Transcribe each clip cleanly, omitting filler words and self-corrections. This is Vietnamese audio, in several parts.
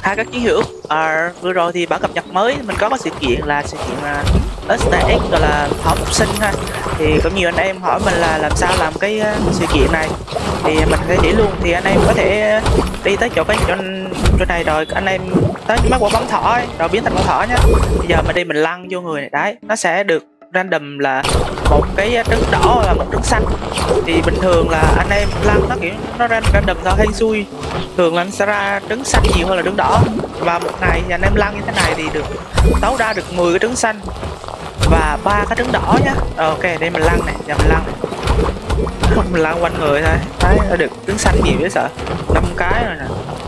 hai các chiến hữu. Vừa rồi thì bản cập nhật mới mình có sự kiện là sự kiện STX, gọi là học học sinh ha. Thì có nhiều anh em hỏi mình là làm sao làm cái sự kiện này, thì mình sẽ chỉ luôn. Thì anh em có thể đi tới chỗ này rồi anh em tới mấy quả bóng thỏ ấy, rồi biến thành con thỏ nhé. Bây giờ mình đi mình lăn vô người này, đấy nó sẽ được random là một cái trứng đỏ và một trứng xanh. Thì bình thường là anh em lăn nó kiểu nó random thôi, hay xui, thường là nó sẽ ra trứng xanh nhiều hơn là trứng đỏ. Và một ngày thì anh em lăn như thế này thì được tối đa được 10 cái trứng xanh và 3 cái trứng đỏ nhá. Ok, đây mình lăn này, giờ mình lăn này. Mình lăn quanh người thôi, đấy nó được trứng xanh nhiều chứ sợ. 5 cái rồi nè,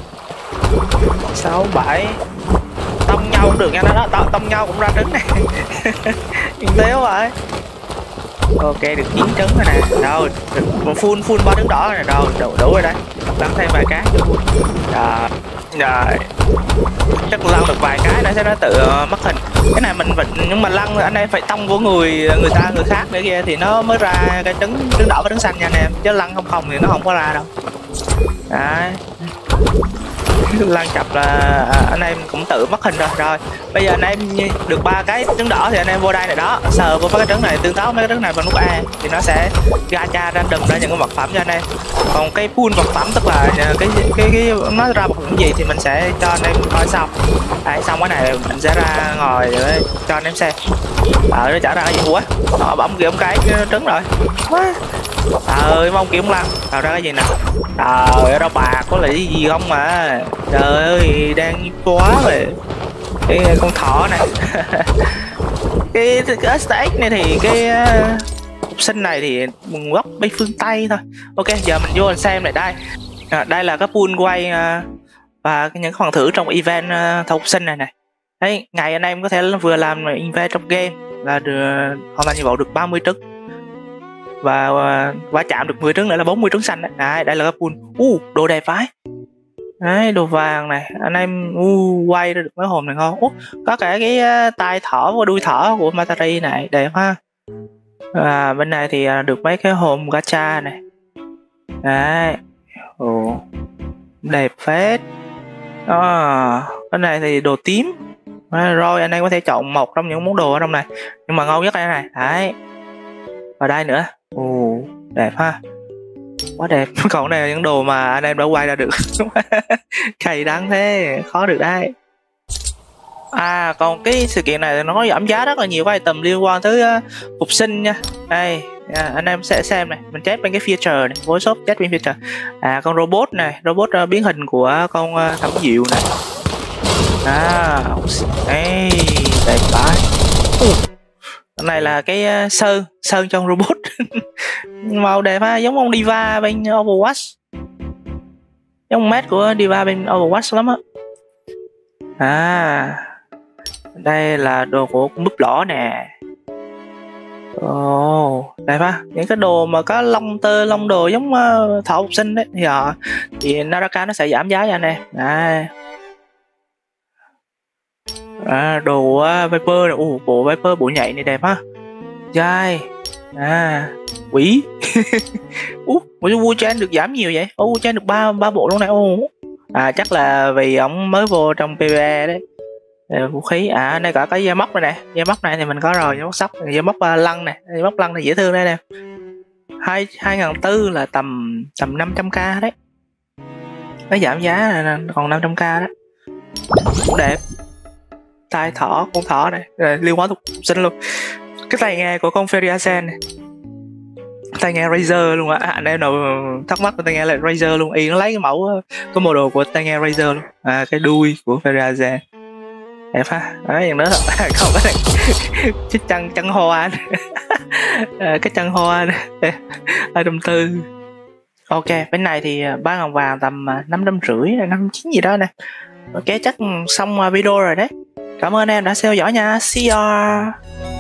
6, 7. Tông nhau cũng được nha, nó tông nhau cũng ra trứng này. Kinh tế quá vậy. Ok, được 9 trứng rồi nè, rồi được một full 3 trứng đỏ rồi nè, rồi đủ rồi đây. Lăn thêm vài cái rồi chắc lăn được vài cái nữa sẽ nó tự mất hình. Cái này mình nhưng mà lăn anh em phải tông của người khác nữa kia thì nó mới ra cái trứng đỏ và trứng xanh nha anh em, chứ lăn không thì nó không có ra đâu. Đấy, lăn chập là anh em cũng tự mất hình rồi. Rồi bây giờ anh em được 3 cái trứng đỏ thì anh em vô đây này đó, sờ vô mấy cái trứng này, tương tác mấy cái trứng này bằng nút A thì nó sẽ gacha random ra những cái vật phẩm cho anh em. Còn cái pool vật phẩm tức là cái nó ra vật phẩm gì thì mình sẽ cho anh em coi sau. Đấy, xong cái này mình sẽ ra ngồi để cho anh em xem. Nó trả ra cái gì quá, bỗng kia ông cái trứng rồi. Ơi mong kiếm lăn nào ra cái gì nè. Trời ơi, đâu bạc có lẽ gì không mà. Trời ơi, đang quá rồi. Cái con thỏ này. cái STX này thì cái học sinh này thì nguồn gốc bên phương Tây thôi. Ok, giờ mình vô mình xem lại đây. Đây là cái pool quay và những phần thưởng trong event học sinh này này. Đấy, ngày anh em có thể vừa làm event trong game là hoàn thành nhiệm vụ được 30 trứng và va chạm được 10 trứng nữa là 40 trứng xanh đấy. Đấy, đây là cái pool. Đồ đẹp vãi. Đấy, đồ vàng này, anh em quay ra được mấy hồn này ngon. Có cả cái tai thỏ và đuôi thỏ của Matari này, đẹp ha. Bên này thì được mấy cái hồn gacha này. Đấy. Đẹp phết. Bên này thì đồ tím. Rồi anh em có thể chọn một trong những món đồ ở trong này, nhưng mà ngon nhất là này. Đấy. Và đây nữa. Đẹp ha. Quá đẹp. Còn này là những đồ mà anh em đã quay ra được. Cày đắng thế, khó được đấy. Còn cái sự kiện này nó có giảm giá rất là nhiều cái item liên quan tới phục sinh nha. Đây, anh em sẽ xem này, mình check bên cái feature này, với shop check bên feature. Con robot này, robot biến hình của con thẩm diệu này. Đây, đẹp vãi. Cái này là cái sơn trong robot. Màu đẹp ha, giống ông Diva bên Overwatch, giống mét của Diva bên Overwatch lắm á. Đây là đồ của con búp lỏ nè. Đẹp ha, những cái đồ mà có lông đồ giống thỏ học sinh đấy thì Naraka nó sẽ giảm giá cho anh em. Đồ Viper này, bộ Viper bộ nhảy này đẹp ha. Dai. Quỷ. Vua Chan được giảm nhiều vậy. Vua Chan được ba bộ luôn này. Chắc là vì ổng mới vô trong PvE đấy. Vũ khí. Đây có cái dây móc này nè. Dây móc này thì mình có rồi, dây móc sóc, dây móc lăng này. Dây móc lăng này dễ thương đây nè. 2.400 là tầm 500k đấy. Nó giảm giá này, còn 500k đó. Cũng đẹp. Tai thỏ, con thỏ này, liên quan thuộc sinh luôn. Cái tai nghe của con Feriazen này, tai nghe Razer luôn anh em nào thắc mắc tai nghe là Razer luôn, nó lấy cái mẫu cái model của tai nghe Razer luôn. Cái đuôi của Feriazen đẹp ha. Đấy,อย่างnữa không có cái chân hoa cái chân hoa 240. Ok, bên này thì bán hồng vàng tầm 550, 590 gì đó nè. Ok, chắc xong video rồi đấy. Cảm ơn em đã theo dõi nha. See ya.